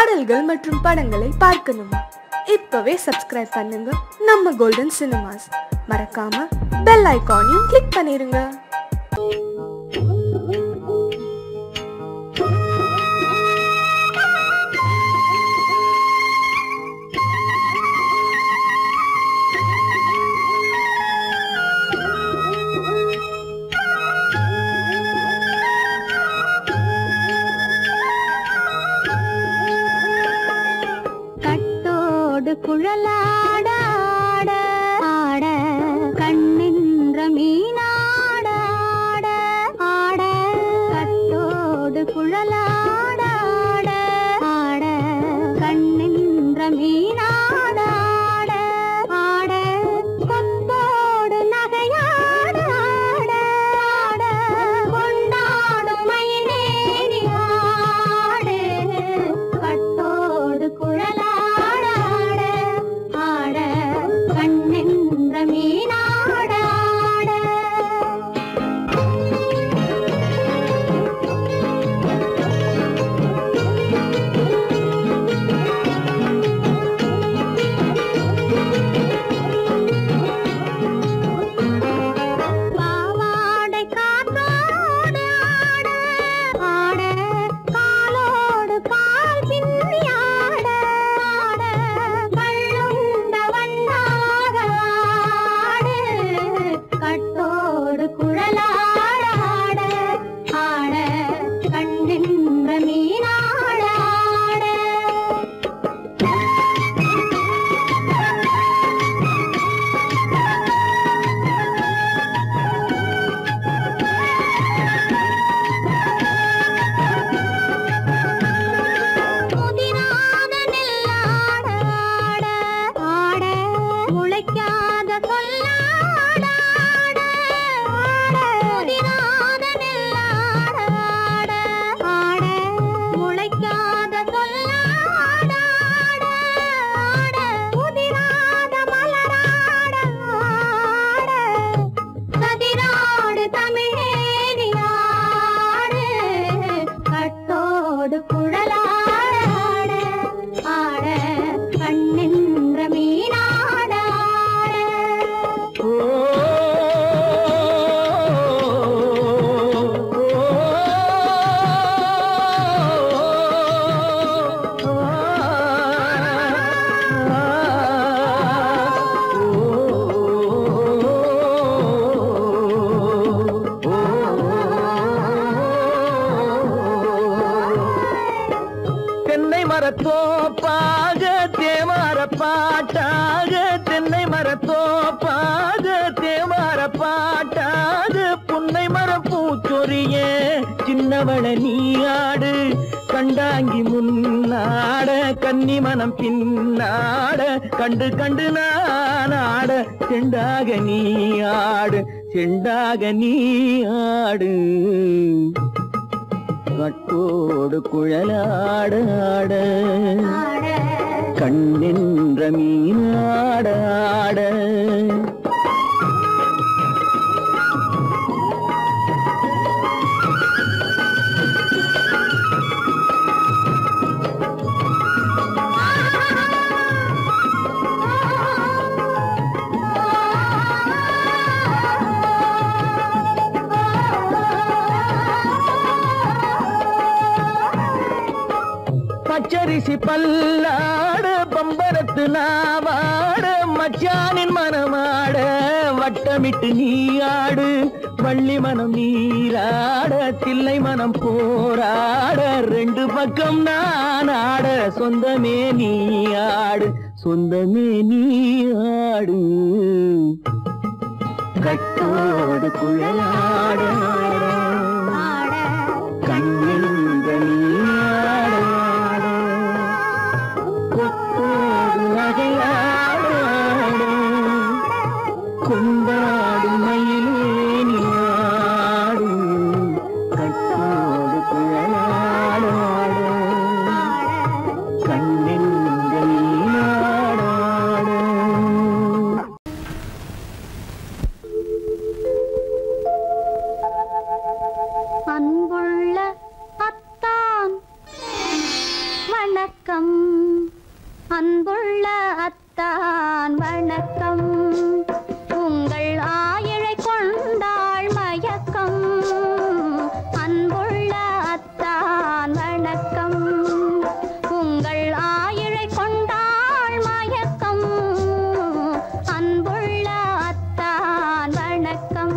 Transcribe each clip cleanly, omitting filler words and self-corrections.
பாடல்கள் மற்றும் படங்களை பார்க்கணுமா? இப்பவே சப்ஸ்கிரைப் பண்ணுங்க நம்ம கோல்டன் சினிமாஸ். மறக்காம பெல் ஐகானையும் கிளிக் பண்ணிருங்க. குழலாட ஆட ஆட கண்ணின்ற மீனாட ஆட ஆட கட்டோடு குழலாட ஆட ஆட கண்ணின்ற மீனாட ஆட ஆட கொத்தோடு நகையாட ஆட ஆட கொண்டாடும் மயிலேறி ஆடு கட்டோடு குழலாட மரத்தோப்பாக தேவார பாட்டாக தென்னை மரத்தோப்பாக தேவார பாட்டாக புன்னை மரம் பூச்சொரிய சின்னவள நீயாடு கண்டாங்கி முன்னாட கன்னி மனம் பின்னாட கண்டு கண்டு நானாட செண்டாக நீயாடு செண்டாக நீயாடு கட்டோடு குழலாட ஆட கண்ணின்ற மீனாட ஆட பச்சரிசி பல்லாட பம்பரத்து நாவாட மச்சானின் மனமாட வட்டமிட்டு நீயாடு வள்ளி மனம் நீராட தில்லை மனம் போராட ரெண்டு பக்கம் நான் ஆட சொந்தமே நீயாடு சொந்தமே நீயாடு கட்டோடு குழலாட கண்ணின்ற நீயாட கொண்டாடு மயிலேனி ஆடு கட்டோடு குழலாட கண்ணின்ற நீயாட வணக்கம் அன்புள்ள அத்தான் வணக்கம் உங்கள் ஆயிழை கொண்டாள் மயக்கம் அன்புள்ள அத்தான் வணக்கம் உங்கள் ஆயிழை கொண்டாள் மயக்கம் அன்புள்ள அத்தான் வணக்கம்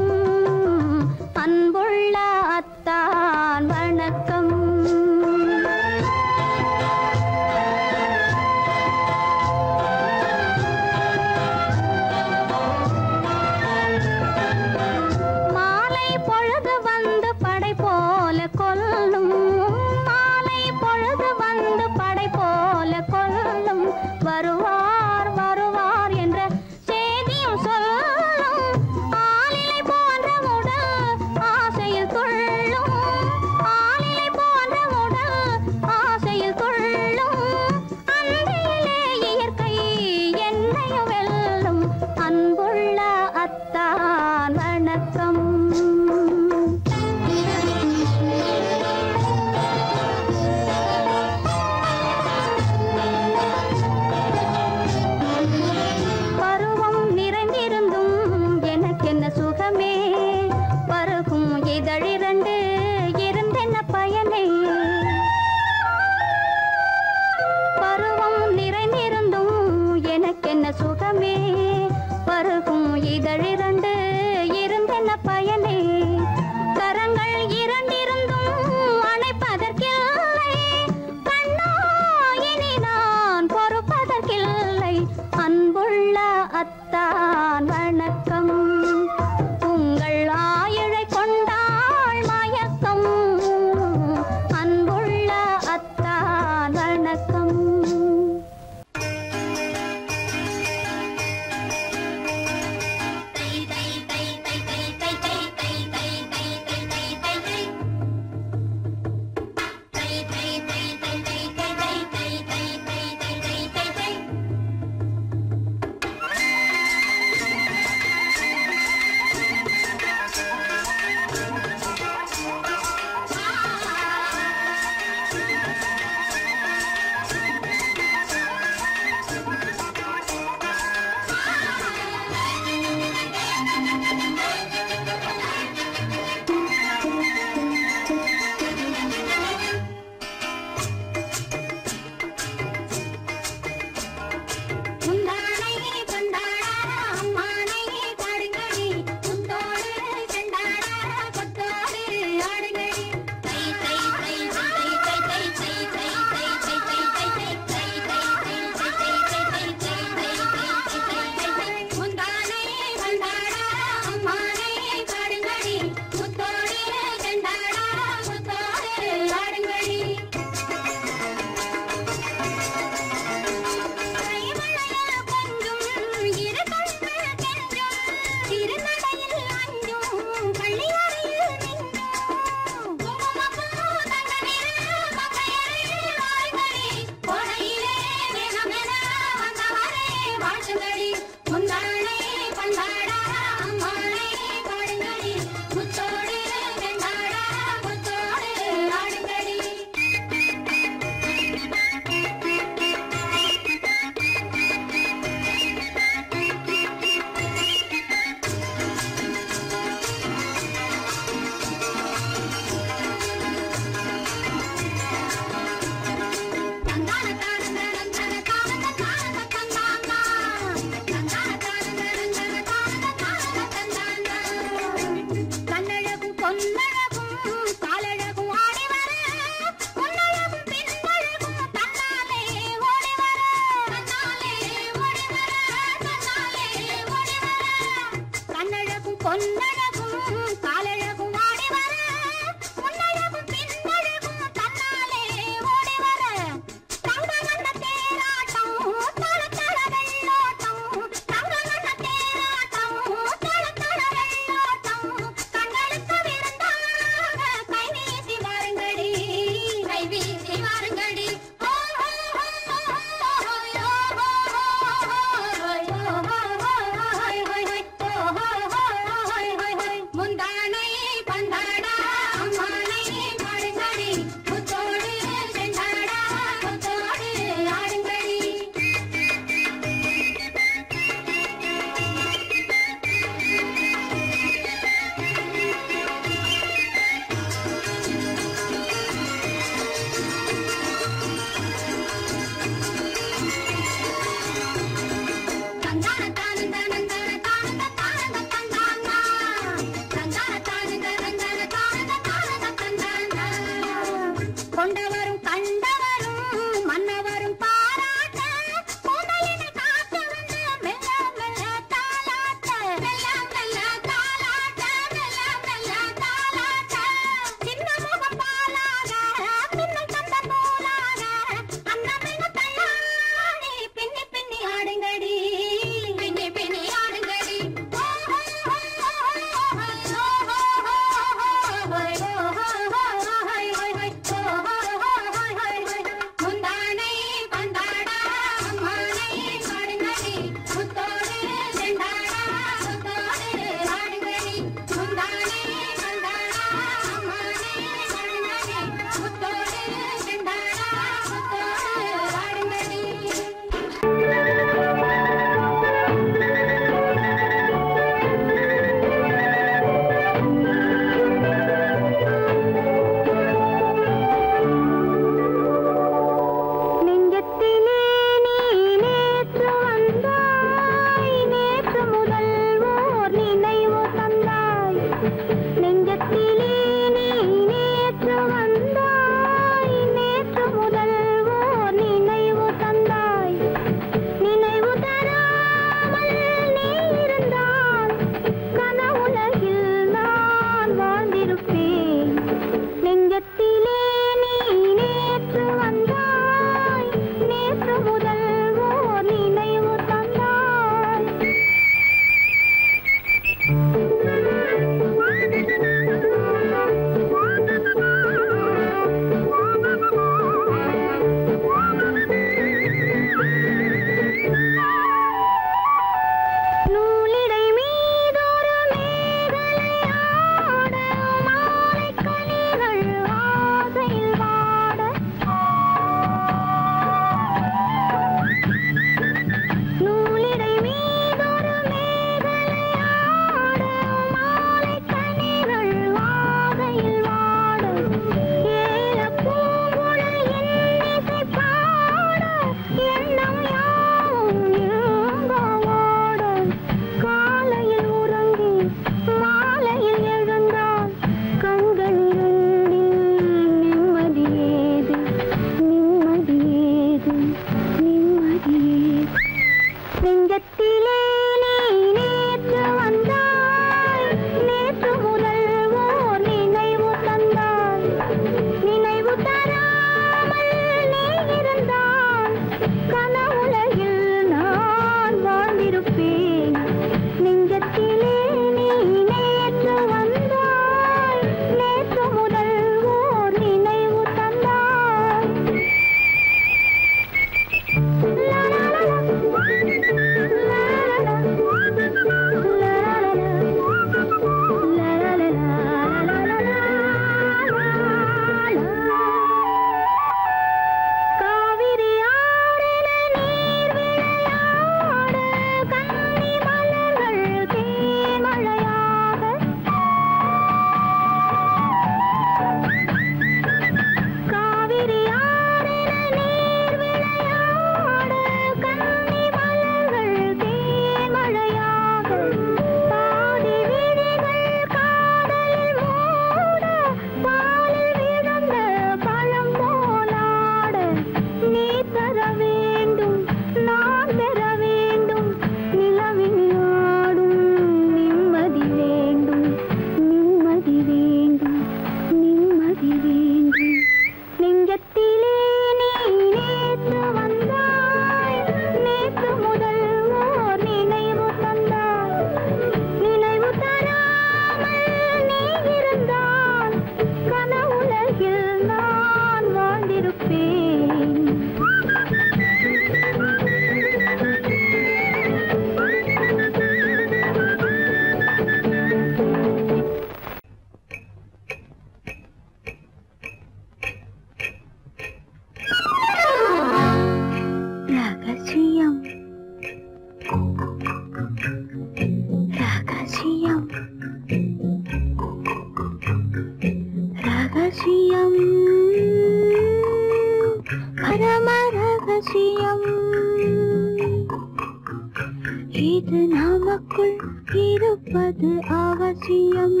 ரகசியம்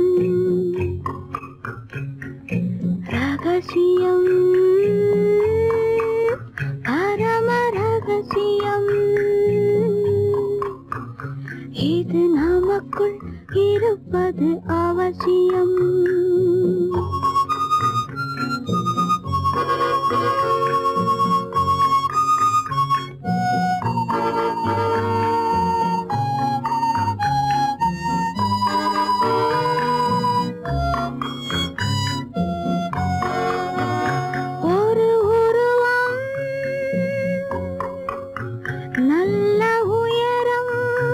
ரகசியம் பரம ரகசியம் இது நமக்குள் இருப்பது அவசியம் ஒரு உருவம் நல்ல உயரம்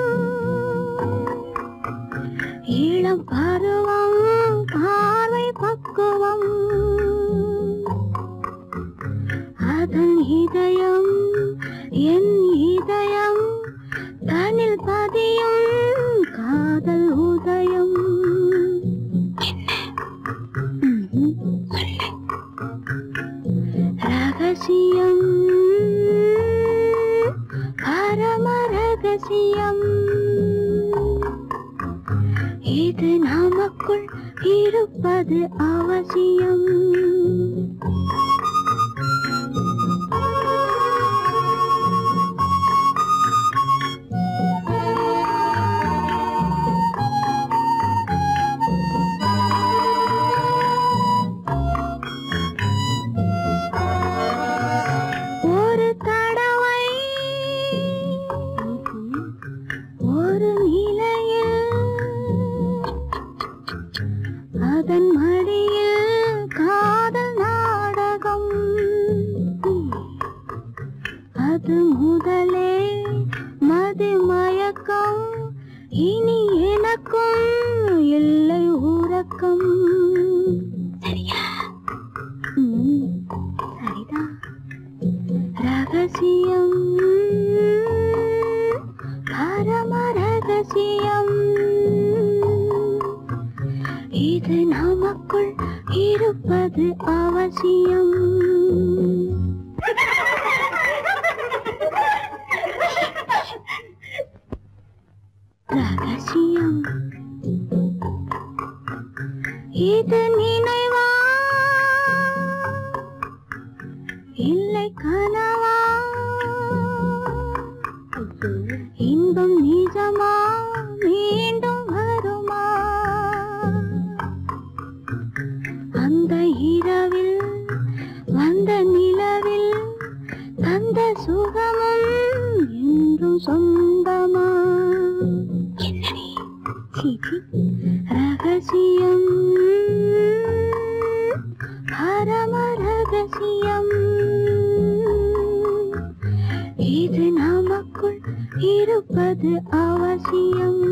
இளம் பருவம் பார்வை பக்குவம் அதன் இதயம் என் இதயம் தனில் பதியும் காதல் உதயம் ரகசியம் பரம ரகசியம் இது நமக்குள் இருப்பது அவசியம் ஒரு தடவை ஒரு நிலையில் அதன் மடியில் காதல் நாடகம் அது முதலே மதிமயக்கம் இனி எனக்கும் இல்லை உறக்கம் சரியா சரிதான் ரகசியம் பரம ரகசியம் இது நமக்குள் இருப்பது அவசியம் ரகசியம் இது நினைவா இல்லை கனவா இன்பம் நிஜமா மீண்டும் வருமா அந்த இரவில் வந்த நிலவில் தந்த சுகமும் என்றும் சொந்தமா என்னடி சீச்சி ரகசியம் பரம ரகசியம் இது நமக்குள் இருப்பது அவசியம்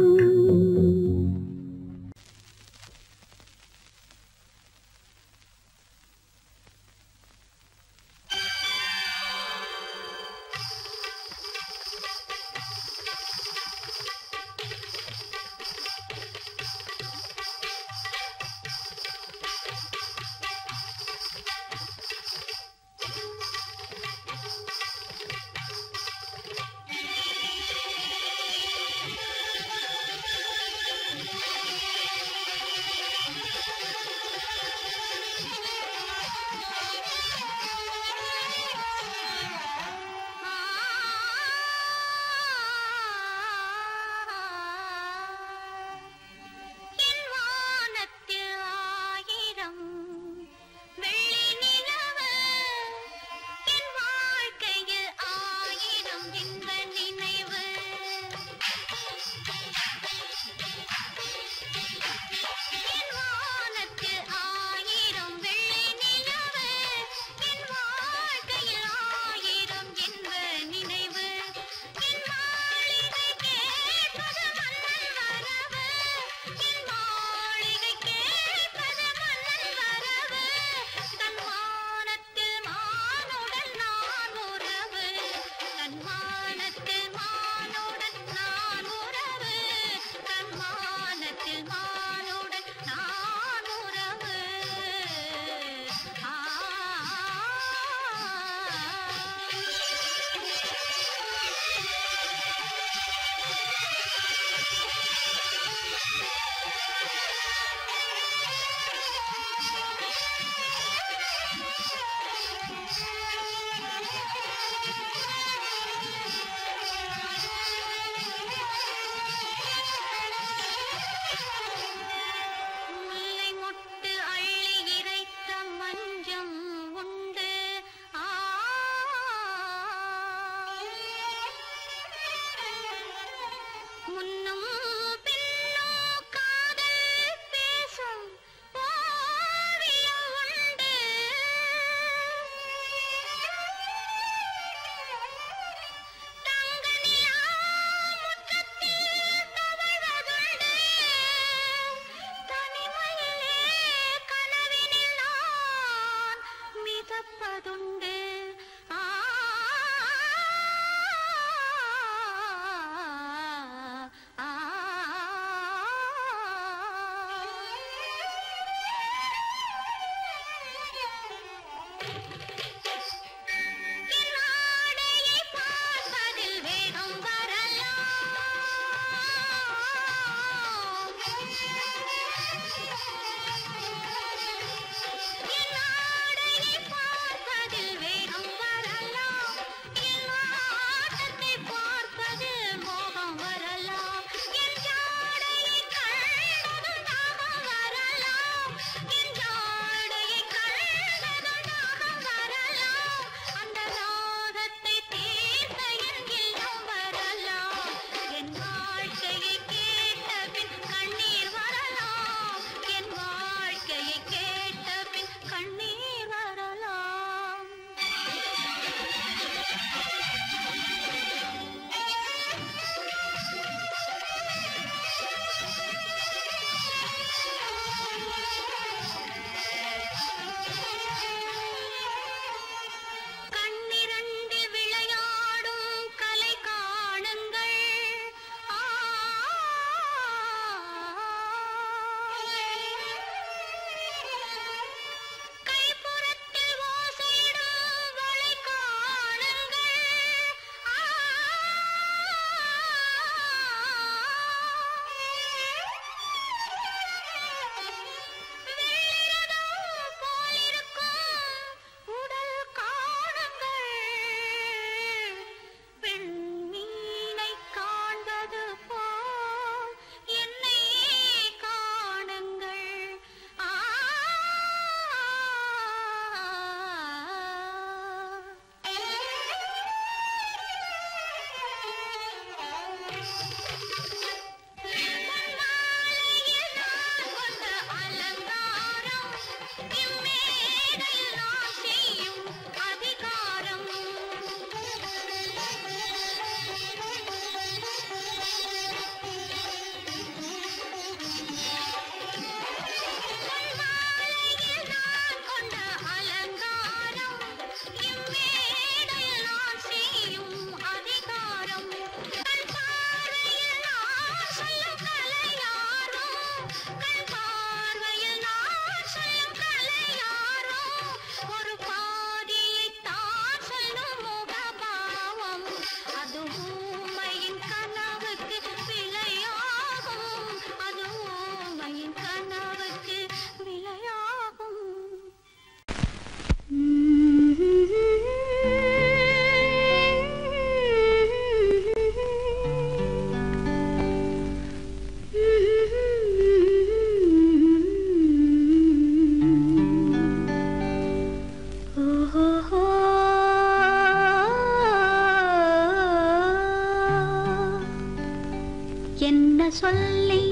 என்ன சொல்லி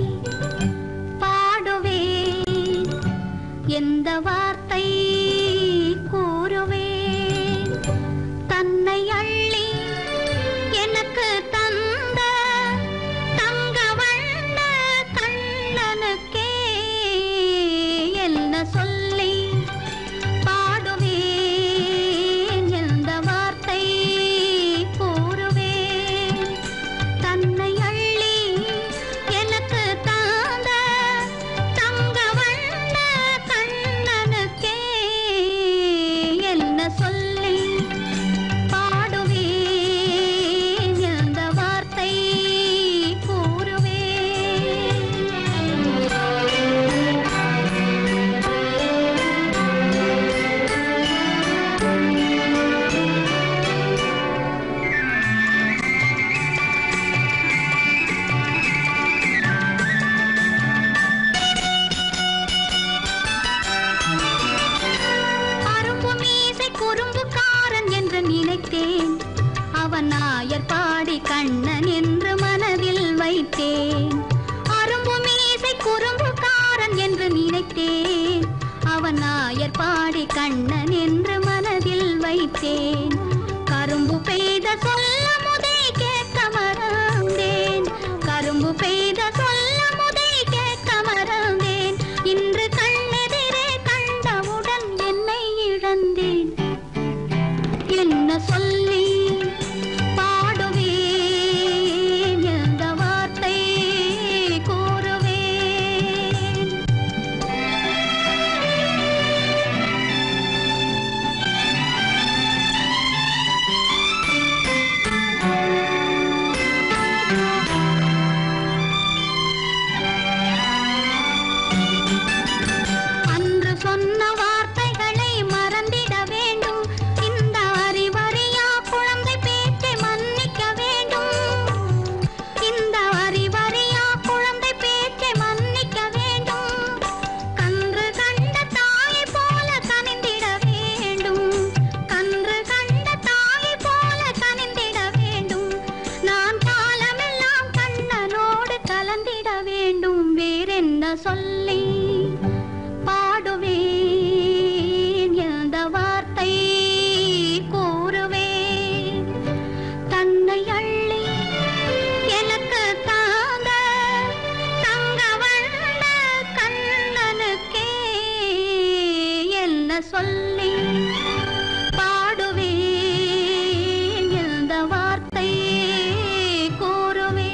பாடுவேன், எந்த வார்த்தை கூறுவேன், தன்னை அள்ளி எனக்கு தந்த தங்க வண்ண கண்ணனுக்கே என்ன சொல்லி பாடுவேன், எந்த வார்த்தை கூறுவேன், தன்னை அள்ளி எனக்கு தந்த தங்க வண்ண கண்ணனுக்கே என்ன சொல்லி பாடுவேன், எந்த வார்த்தை நினைத்தேன், அவன் நாயர் பாடி கண்ணன் என்று மனதில் வைத்தேன். அரும்பு மீசை குறும்புக்காரன் என்று நினைத்தேன், அவன் நாயர் பாடி கண்ணன் என்று மனதில் வைத்தேன். கரும்பு பெய்த சொல்ல முதை கேட்க மறந்தேன், கரும்பு பெய்த சொல்ல முதை கேட்க மறந்தேன். இன்று கண்ணெதிரே கண்டவுடன் என்னை இழந்தேன். என்ன சொல்லி பாடுவேன், எந்த வார்த்தை கூறுவேன். அன்று சொன்ன வார்த்தைகளை மறந்திட வேண்டும், இந்த அறிவறியா குழந்தை பேச்சை மன்னிக்க வேண்டும், இந்த அறிவறியா குழந்தை பேச்சை மன்னிக்க வேண்டும். கன்று கண்ட தாயை போல கனிந்திட வேண்டும், கன்று கண்ட தாயை போல கனிந்திட வேண்டும். நான் காலமெல்லாம் கண்ணனோடு கலந்திட வேண்டும். வேறென்ன சொல்லி பாடுவேன், எந்த வார்த்தை கூறுவேன், தன்னை அள்ளி எனக்கு தாந்த தங்க வண்ண கண்ணனுக்கே என்ன சொல்லி பாடுவேன், எந்த வார்த்தை கூறுவேன்.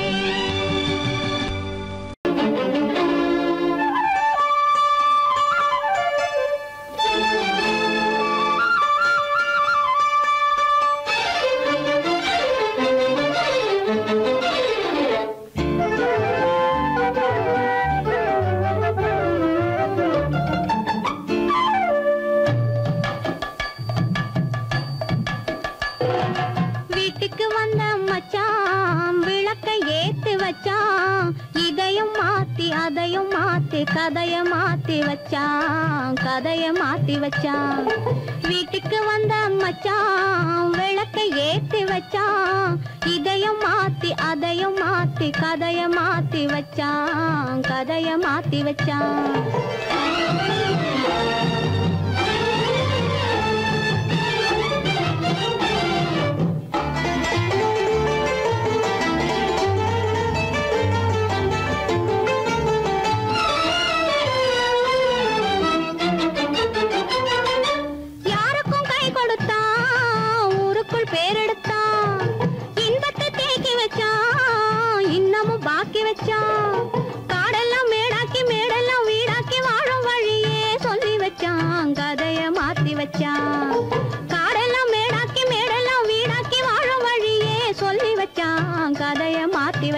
வீட்டுக்கு வந்த மச்சான் விளக்கை ஏத்தி வச்சான், இதையும் மாத்தி அதையும் மாத்தி கதைய மாத்தி வச்சான், கதைய மாத்தி வச்சான். வீட்டுக்கு வந்த மச்சான் விளக்கை ஏத்தி வச்சான், இதையும் மாத்தி அதையும் மாத்தி கதைய மாத்தி வச்சான், கதைய மாத்தி வச்சான். யாருக்கும் கை கொடுத்தான், ஊருக்குள் பேரெடுத்தான், இன்பத்தை தேக்கி வச்சான், இன்னமும் பாக்கி வச்சான். காடெல்லாம் மேடா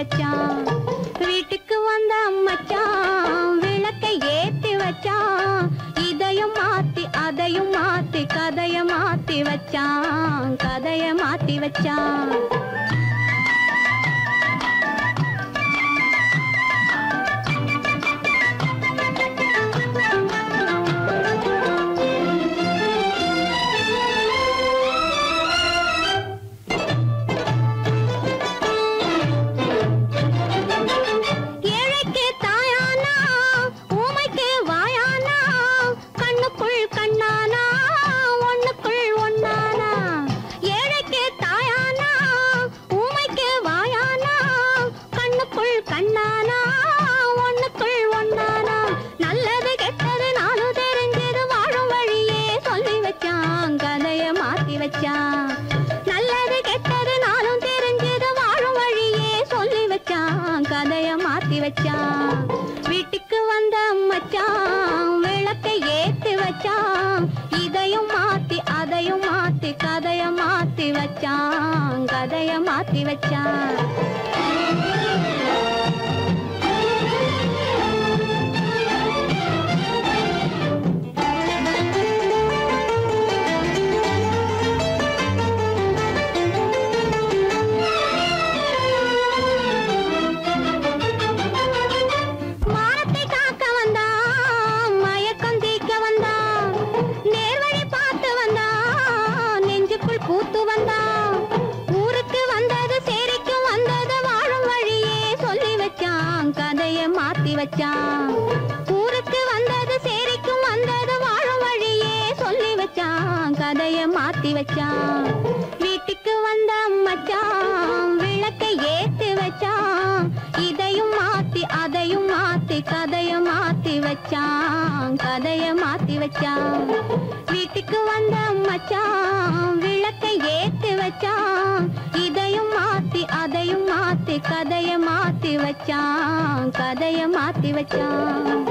வச்சான். வீட்டுக்கு வந்த மச்சான் விளக்கை ஏத்தி வச்சான். இதையும் மாத்தி அதையும் மாத்தி கதைய மாத்தி வச்சான். கதைய மாத்தி வச்சான். நல்லது கெட்டது நாளும் தெரிஞ்சது வாழும் வழியே சொல்லி வச்சான். கதைய மாத்தி வச்சான். வீட்டுக்கு வந்த மச்சான் விளக்கை ஏத்தி வச்சான். இதையும் மாத்தி அதையும் மாத்தி கதைய மாத்தி வச்சான். கதைய மாத்தி வச்சான். பூத்து வந்தான். ஊருக்கு வந்தது சேரிக்கும் வந்தது வாழும் வழியே சொல்லி வச்சான். கதைய மாத்தி வச்சான். ஊருக்கு வந்தது சேரிக்கும் வந்தது வாழும் வழியே சொல்லி வச்சான். கதைய மாத்தி வச்சான். வீட்டுக்கு வந்த மச்சான் விளக்கை ஏத்தி வச்சான். இதையும் மாத்தி அதையும் மாத்தி கதைய மாத்தி வச்சான். கதைய மாத்தி வச்சான். வீட்டுக்கு வந்த மச்சான் விளக்கை ஏத்தி வச்சான். இதையும் மாத்தி அதையும் மாத்தி கதைய மாத்தி வச்சான். கதைய மாத்தி வச்சான்.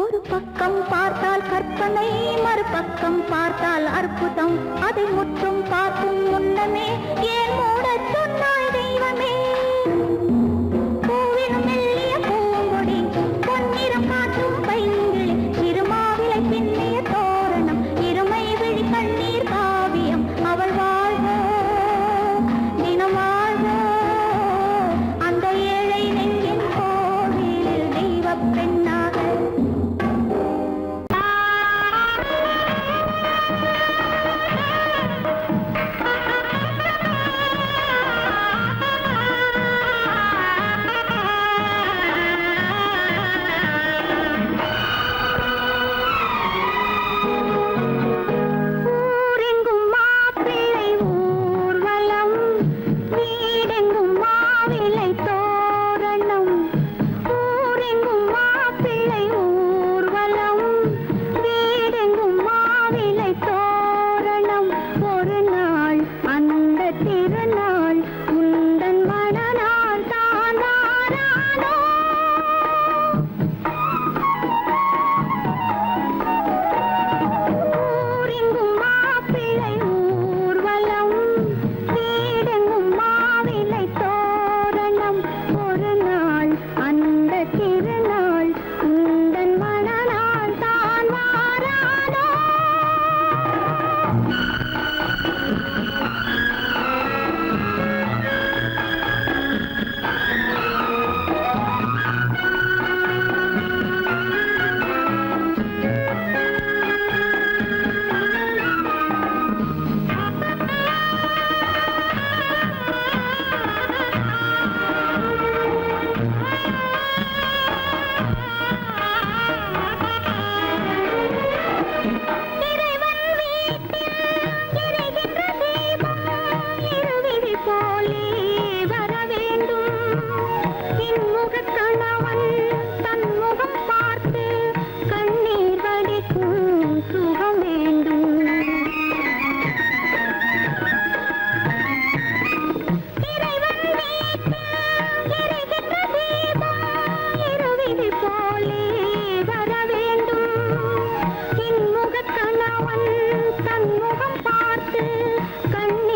ஒரு பக்கம் பார்த்தால் கற்பனை, மறுபக்கம் பார்த்தால் அற்புதம். அதை முற்றும் பார்க்கும் முன்னமே ஏன் மூடச் சொன்னாய் தெய்வமே? பூவினும் மெல்லிய பூங்கொடி, பொன்னிறம் காட்டும் பைங்கிளி, இருமாவிலை பின்னிய தோரணம், இருமை விழி கண்ணீர் காவியம். அவள் வாழ்க, தினம் வாழ்க, அந்த ஏழை நெஞ்சின் கோவிலில் தெய்வப் பெண்ணாக.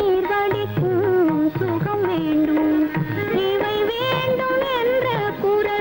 வேண்டும், இவை வேண்டும் என்ற குரல்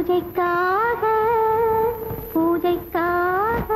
பூஜைக்காக பூஜைக்காக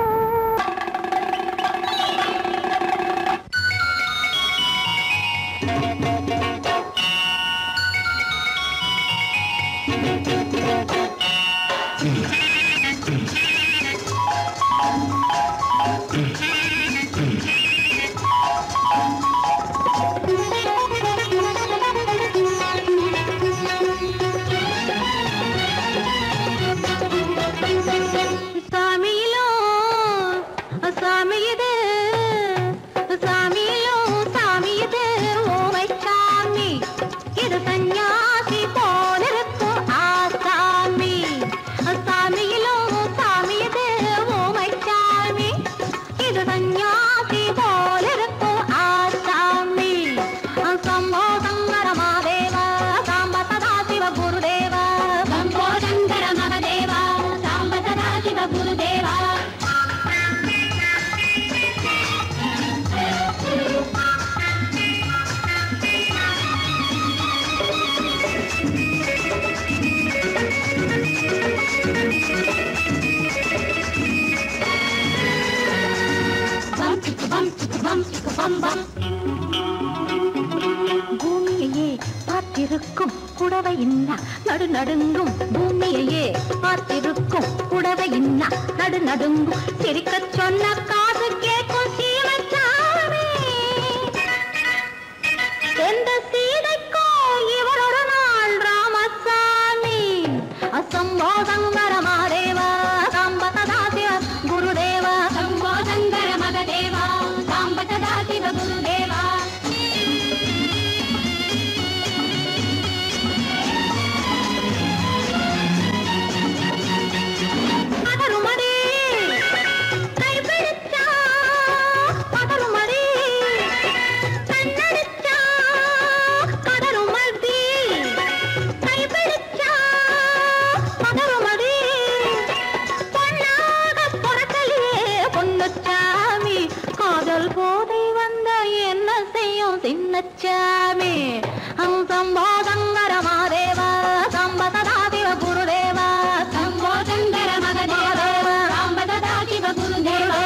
பூமியையே பார்த்திருக்கும் புடவை இன்னா நடு நடுங்கும் பூமியையே பார்த்திருக்கும் புடவை இன்னா நடு நடுங்கும் சிரிக்க சொன்ன காது கேட்கும் சீமச்சாமி எந்த சீதைக்கோ இவளொரு நாள் ராமசாமி அசம்போதங்கர மாதேவா சாம்பதா சிவ குருதேவா சம்போதங்கர மகதேவா சாம்பதா சிவ குருதேவா சின்னச்சாமி சம்போதங்கர மாதேவா சாம்பதா சிவ குருதேவா சம்போதங்கர மகதேவா சாம்பதா சிவ குருதேவா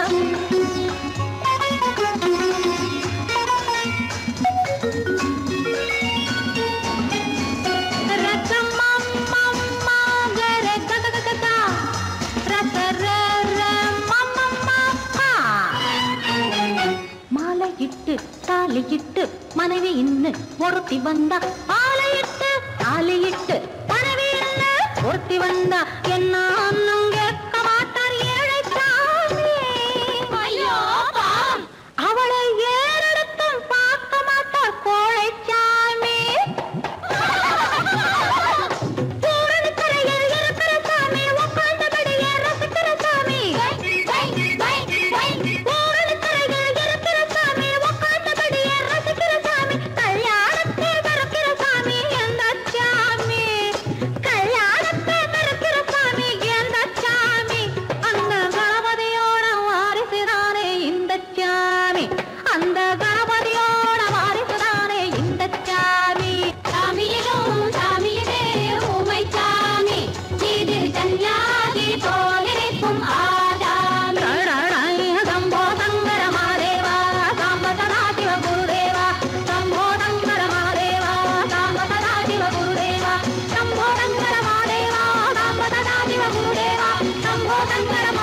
தாலியிட்டு மனைவி இன்னு ஒருத்தி வந்தா ஆலையிட்டு தாலியிட்டு மனைவி இன்னு ஒருத்தி வந்தா என்ன அண்ணன் கேட்க மாட்டார் ஏழைச்சாமி ஐயோ அவளை ஏறெடுத்தும் பார்க்க மாட்டார் கோழைச்சாமி பூரணிக்கரையில் இருக்கிற சாமி உட்கார்ந்தபடியே ரசிக்கிற சாமி Shambho Shankara